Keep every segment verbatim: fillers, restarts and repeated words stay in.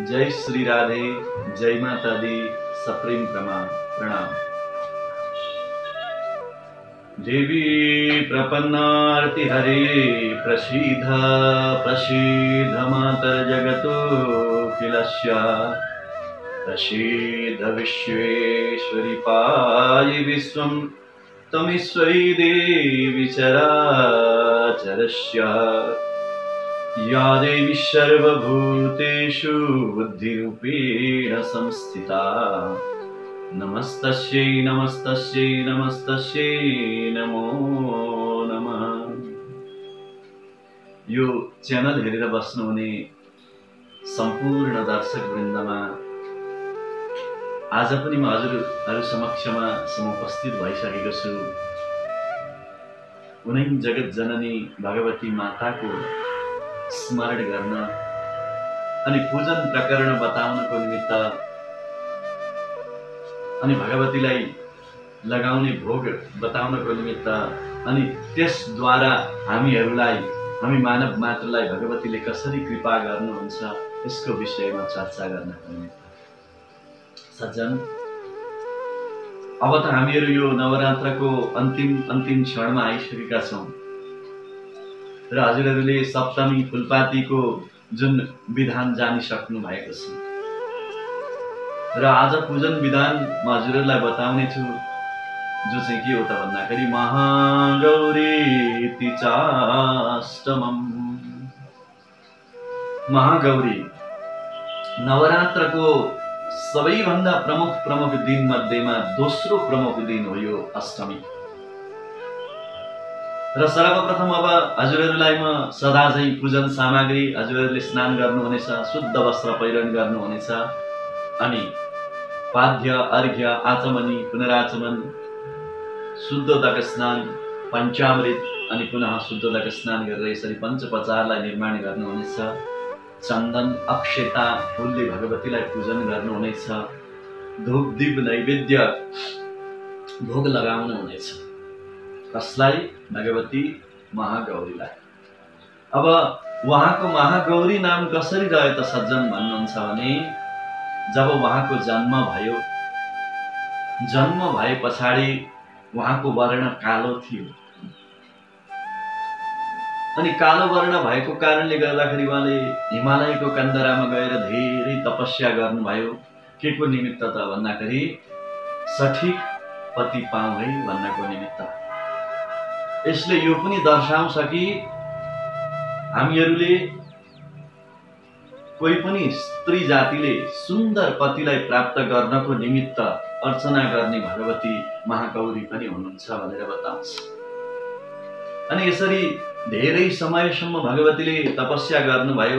जय श्री राधे, जय माता दी, सप्रेम प्रणाम। देवी प्रपन्नार्ति हरे प्रसीद प्रसीद मातर जगतो किलस्य प्रसीद विश्वेश्वरी पायि विश्वं तमीश्वरी देवी चराचरस्य या देवी सर्वभूतेषु बुद्धिरूपेण संस्थिता। नमस्तस्यै नमस्तस्यै नमस्तस्यै नमो नमः। यो च्यानल हेरेर बस्नुहुने सम्पूर्ण दर्शक वृन्दमा आज पनि म हजुरहरु समक्षमा समुपस्थित भइसकेको छु। उनै जगत जननी भगवती माताको स्मरण गर्न अनि पूजन प्रकरण बताउनको निमित्त अनि भगवतीलाई लगाउने भोग बताउनको निमित्त अनि त्यसद्वारा हामीहरूलाई हामी मानव मात्रलाई भगवतीले कसरी कृपा गर्नुहुन्छ यसको विषयमा चर्चा गर्नको निमित्त। सज्जन, अब त हामीहरू यो नवरात्रको अन्तिम अन्तिम क्षणमा आइसकेका छौं र हजुरहरूले सप्तमी फुलपातीको जुन विधान जानिसक्नु भएको छ र आज पूजन विधान म हजुरहरूलाई बताउने छु, जो चाहिँ के हो त भन्दाखेरि महागौरी चाष्टमम। महागौरी नवरात्रको सबैभन्दा प्रमुख प्रमुख दिन मध्येमा दोस्रो प्रमुख दिन हो यो अष्टमी। र सर्वप्रथम अब हजुरहरूलाई म सदा चाहिँ पूजन सामग्री हजुरहरूले स्नान गर्नुहुनेछ, शुद्ध वस्त्र पहिरन गर्नुहुनेछ अनि पाद्य अर्घ्य आचमनी पुनराचमन शुद्धोदक स्नान पञ्चामृत अनि पुनः शुद्धोदक स्नान गरेर यसरी पञ्चपचारलाई निर्माण गर्नुहुनेछ। चन्दन अक्षता फूलले भगवतीलाई पूजन गर्नुहुनेछ। धूप दीप नैवेद्य भोग लगाउनुहुनेछ। कसलाई? भगवती महागौरीलाई। अब उहाँको महागौरी नाम कसरी रह्यो त सज्जन भन्नुहुन्छ भने, जब उहाँको जन्म भयो, जन्म भए पछाडि उहाँको वर्ण कालो थियो अनि कालो वर्ण भएको कारणले गर्दाखेरि उहाँले हिमालयको कन्दरामा गएर धेरै तपस्या गर्नुभयो। के को निमित्त त भन्दाखेरि सठिक पति पाऊँ है भन्नको निमित्त। यसले यो पनि दर्शाउँछ कि हामीहरूले कोही पनि स्त्री जातिले सुन्दर पतिलाई प्राप्त गर्नको निमित्त अर्चना गर्ने भगवती महागौरी पनि हुनुहुन्छ भनेर बताउँछ। अनि यसरी धेरै समयसम्म भगवतीले तपस्या गर्नुभयो।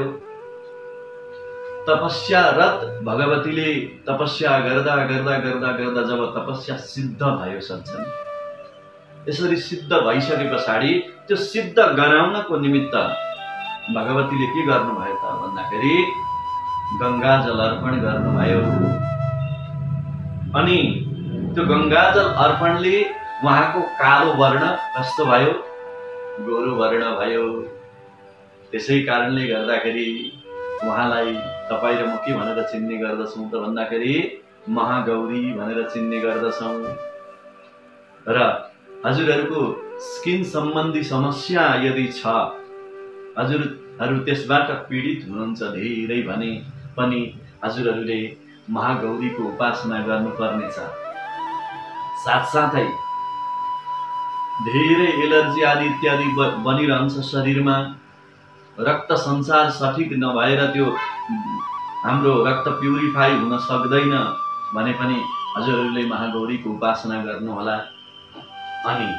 तपस्यारत भगवतीले तपस्या गर्दा गर्दा गर्दा गर्दा जब तपस्या सिद्ध भयो सज्जन, यसरी सिद्ध भइसके पछाडि त्यो सिद्ध गराउनको निमित्त भगवतीले के गर्नुभयो त भन्दाखेरि गंगाजल अर्पण गर्नुभयो। अनि त्यो गंगाजल अर्पणले उहाँको कालो वर्ण कस्तो भयो? गोरो वर्ण भयो। त्यसै कारणले गर्दाखेरि उहाँलाई तपाई र म के भनेर चिन्ने गर्दछौं त भन्दाखेरि महागौरी भनेर चिन्ने गर्दछौं। र हजुरहरूको स्किन सम्बन्धी समस्या यदि छ, हजुरहरू त्यसबाट पीडित हुनुहुन्छ धेरै भने पनि हजुरहरूले महागौरीको उपासना गर्नुपर्नेछ। साथसाथै धेरै एलर्जी आदि इत्यादि बनिरहन्छ शरीरमा, रक्त सञ्चार सठिक नभएर त्यो हाम्रो रक्त प्युरिफाई हुन सक्दैन भने पनि हजुरहरूले महागौरीको उपासना गर्नुहोला। अनि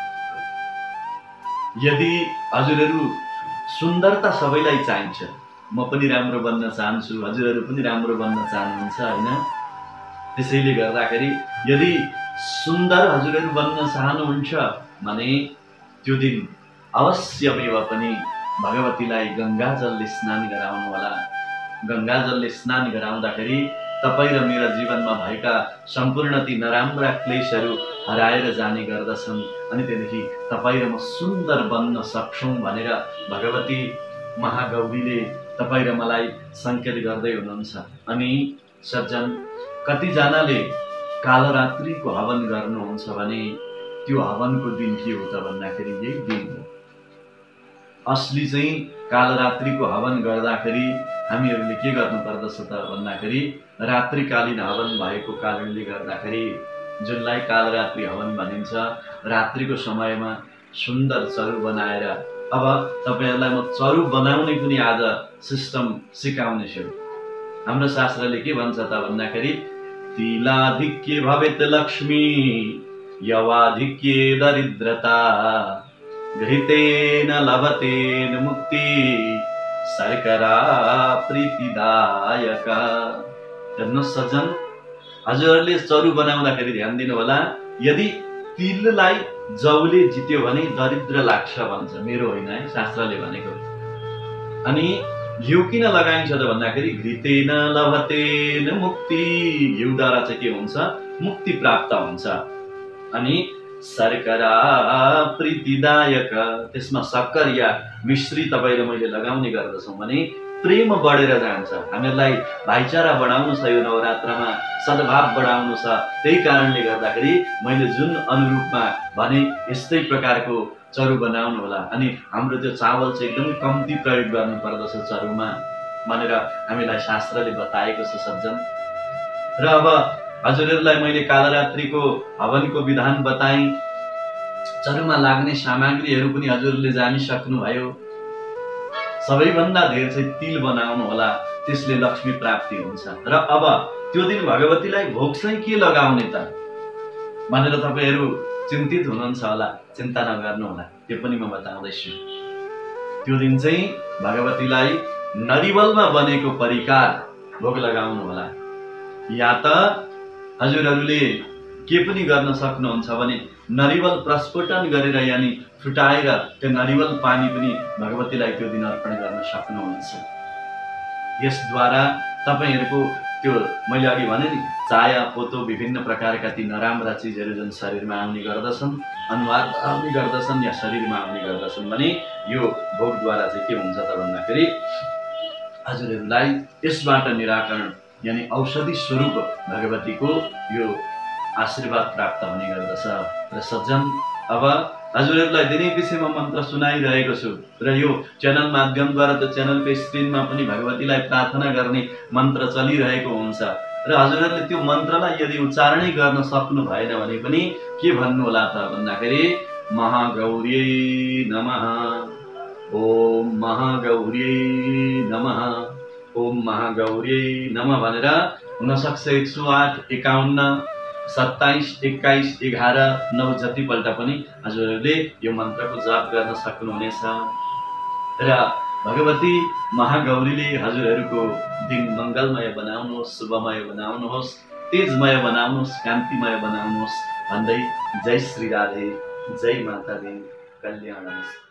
यदि हजुरहरू सुन्दरता सबैलाई चाहिन्छ, म पनि राम्रो बन्न चाहन्छु, हजुरहरू पनि राम्रो बन्न चाहनुहुन्छ हैन? त्यसैले गर्दाखेरि यदि सुन्दर हजुरहरू बन्न चाहनुहुन्छ भने त्यो दिन अवश्यमेव पनि भगवतीलाई गंगाजलले स्नान गराउनु होला। गंगाजलले स्नान गराउँदाखेरि तपाई र मेरा जीवनमा भएका सम्पूर्ण ती नराम्रा क्लेशहरू हराएर जाने गर्दछन् अनि त्यसदेखि तपाई र म सुन्दर बन्न सक्छौं भनेर भगवती महागौरीले तपाईँ र मलाई सङ्केत गर्दै हुनुहुन्छ। अनि सज्जन, कतिजनाले कालरात्रिको हवन गर्नुहुन्छ भने त्यो हवनको दिन के हो त भन्दाखेरि यही दिन हो। असली चाहिँ कालरात्रिको हवन गर्दाखेरि हामीहरूले के गर्नुपर्दछ त भन्दाखेरि रात्रिकालीन हवन भएको कारणले गर्दाखेरि, जुनलाई कालरात्रि हवन भनिन्छ, रात्रिको समयमा सुन्दर चरु बनाएर, अब तपाईँहरूलाई म चरु बनाउने पनि आज सिस्टम सिकाउने छु। हाम्रो शास्त्रले के भन्छ त भन्दाखेरि तिलाधिक्ये भवेत् लक्ष्मी यवाधिक्ये दरिद्रता घृतेन लभतेन मुक्ति शर्करा प्रीतिदायक। हेर्नुहोस् सज्जन, हजुरहरूले चरु बनाउँदाखेरि ध्यान दिनु होला, यदि तिललाई जौले जित्यो भने दरिद्र लाग्छ भन्छ, मेरो होइन है, शास्त्रले भनेको। अनि घिउ किन लगाइन्छ त भन्दाखेरि घृतेन लभतेन मुक्ति, घिउद्वारा चाहिँ के हुन्छ, मुक्ति प्राप्त हुन्छ। अनि शर्करा प्रीतिदायक, त्यसमा शक्कर या मिश्री तपाईँ र मैले लगाउने गर्दछौँ भने प्रेम बढेर जान्छ। हामीहरूलाई भाइचारा बढाउनु छ, यो नवरात्रमा सद्भाव बढाउनु छ। त्यही कारणले गर्दाखेरि मैले जुन अनुरूपमा भने यस्तै प्रकारको चरु बनाउनु होला। अनि हाम्रो त्यो चावल चाहिँ एकदमै कम्ती प्रयोग गर्नु पर्दछ चरुमा भनेर हामीलाई शास्त्रले बताएको छ सज्जन। र अब हजुरहरूलाई मैले कालरात्रिको हवनको विधान बताएँ। चरुमा लाग्ने सामग्रीहरू पनि हजुरले जानिसक्नुभयो। सबैभन्दा धेरै चाहिँ तिल बनाउनु होला, त्यसले लक्ष्मी प्राप्ति हुन्छ। र अब त्यो दिन भगवतीलाई भोग चाहिँ के लगाउने त भनेर तपाईँहरू चिन्तित हुनुहुन्छ होला, चिन्ता नगर्नु होला, त्यो पनि म बताउँदैछु। त्यो दिन चाहिँ भगवतीलाई नरिवलमा बनेको परिकार भोग लगाउनु होला। या त हजुरहरूले के पनि गर्न सक्नुहुन्छ भने नरिवल प्रस्फुटन गरेर, यानि फुटाएर त्यो नरिवल पानी पनि भगवतीलाई त्यो दिन अर्पण गर्न सक्नुहुन्छ। यसद्वारा तपाईँहरूको त्यो मैले अघि भने नि चाया पोतो विभिन्न प्रकारका ती नराम्रा चिजहरू जुन शरीरमा आउने गर्दछन्, अनुहारमा आउने गर्दछन् या शरीरमा आउने गर्दछन् भने यो भोगद्वारा चाहिँ के हुन्छ त भन्दाखेरि हजुरहरूलाई यसबाट निराकरण यानि औषधि स्वरूप भगवतीको यो आशीर्वाद प्राप्त हुने गर्दछ। र सज्जन, अब हजुरहरूलाई दिनै पछि म मन्त्र सुनाइरहेको छु र यो च्यानल माध्यमद्वारा त च्यानलको स्क्रिनमा पनि भगवतीलाई प्रार्थना गर्ने मन्त्र चलिरहेको हुन्छ। र हजुरहरूले त्यो मन्त्रलाई यदि उच्चारणै गर्न सक्नु भएन भने पनि के भन्नु होला त भन्दाखेरि महागौर्यै नमः, ओम महागौर्यै नमः, ओम महागौर्यै नमः भनेर हुनसक्छ एक सौ आठ एकाउन्न सत्ताइस एक्काइस एघार नौ जतिपल्ट पनि हजुरहरूले यो मन्त्रको जाप गर्न सक्नुहुनेछ। र भगवती महागौरीले हजुरहरूको दिन मङ्गलमय बनाउनुहोस्, शुभमय बनाउनुहोस्, तेजमय बनाउनुहोस्, कान्तिमय बनाउनुहोस् भन्दै जय श्री राधे, जय माता दी, कल्याण।